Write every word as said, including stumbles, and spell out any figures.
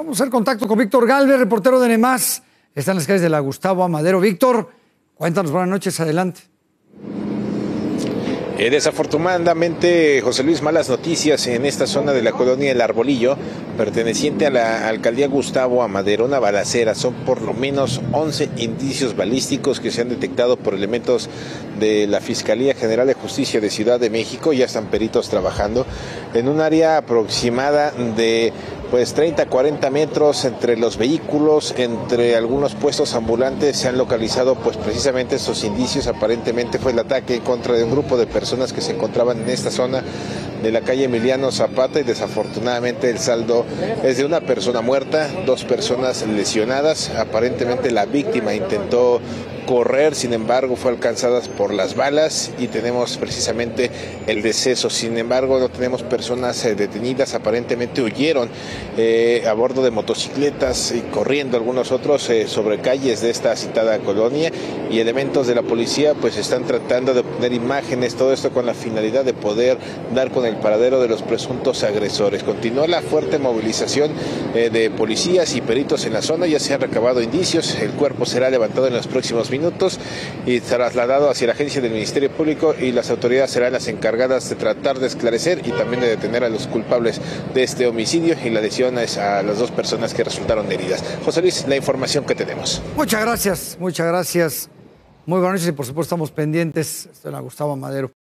Vamos a hacer contacto con Víctor Gálvez, reportero de NEMAS. Está en las calles de la Gustavo Amadero. Víctor, cuéntanos, buenas noches, adelante. Eh, desafortunadamente, José Luis, malas noticias en esta zona de la colonia El Arbolillo, perteneciente a la alcaldía Gustavo Amadero, una balacera. Son por lo menos once indicios balísticos que se han detectado por elementos de la Fiscalía General de Justicia de Ciudad de México. Ya están peritos trabajando en un área aproximada de pues treinta a cuarenta metros entre los vehículos, entre algunos puestos ambulantes. Se han localizado pues precisamente estos indicios. Aparentemente fue el ataque en contra de un grupo de personas que se encontraban en esta zona de la calle Emiliano Zapata, y desafortunadamente el saldo es de una persona muerta, dos personas lesionadas. Aparentemente la víctima intentó correr, sin embargo fue alcanzada por las balas y tenemos precisamente el deceso. Sin embargo, no tenemos personas eh, detenidas. Aparentemente huyeron eh, a bordo de motocicletas y corriendo algunos otros eh, sobre calles de esta citada colonia, y elementos de la policía pues están tratando de obtener imágenes, todo esto con la finalidad de poder dar con el paradero de los presuntos agresores. Continúa la fuerte movilización eh, de policías y peritos en la zona. Ya se han recabado indicios, el cuerpo será levantado en los próximos minutos y trasladado hacia la agencia del Ministerio Público, y las autoridades serán las encargadas de tratar de esclarecer y también de detener a los culpables de este homicidio y la lesión es a las dos personas que resultaron heridas. José Luis, la información que tenemos. Muchas gracias, muchas gracias. Muy buenas noches y por supuesto estamos pendientes. Estoy en la Gustavo Amadero.